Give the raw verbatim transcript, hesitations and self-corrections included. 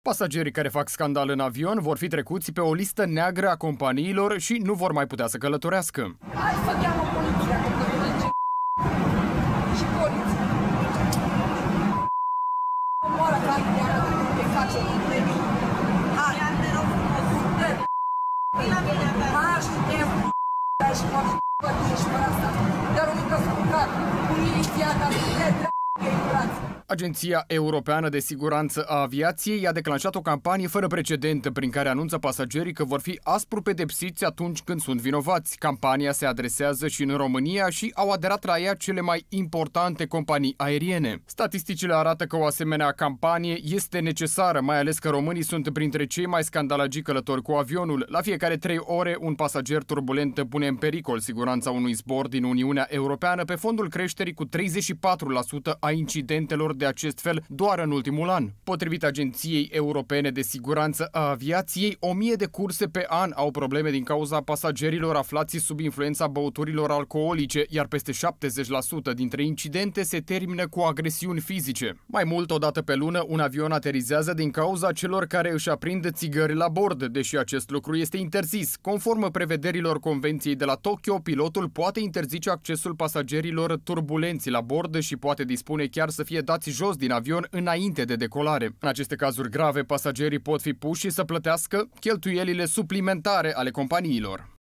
Pasagerii care fac scandal în avion vor fi trecuți pe o listă neagră a companiilor și nu vor mai putea să călătorească. Hai să cheamă poliția, că merge și poliția. Omoară ca iară de face un premiu. Hai, te rog frumos. Hai, știm, și mă f***ă și pe asta. Dar o mică spucat, un milițiat, dar nu trebuie brați. Agenția Europeană de Siguranță a Aviației a declanșat o campanie fără precedent prin care anunță pasagerii că vor fi aspru pedepsiți atunci când sunt vinovați. Campania se adresează și în România și au aderat la ea cele mai importante companii aeriene. Statisticile arată că o asemenea campanie este necesară, mai ales că românii sunt printre cei mai scandalagii călători cu avionul. La fiecare trei ore, un pasager turbulent pune în pericol siguranța unui zbor din Uniunea Europeană pe fondul creșterii cu treizeci și patru la sută a incidentelor de acest fel doar în ultimul an. Potrivit Agenției Europene de Siguranță a Aviației, o mie de curse pe an au probleme din cauza pasagerilor aflați sub influența băuturilor alcoolice, iar peste șaptezeci la sută dintre incidente se termină cu agresiuni fizice. Mai mult, o dată pe lună, un avion aterizează din cauza celor care își aprind țigări la bord, deși acest lucru este interzis. Conform prevederilor Convenției de la Tokyo, pilotul poate interzice accesul pasagerilor turbulenți la bord și poate dispune chiar să fie dați jos din avion înainte de decolare. În aceste cazuri grave, pasagerii pot fi puși să plătească cheltuielile suplimentare ale companiilor.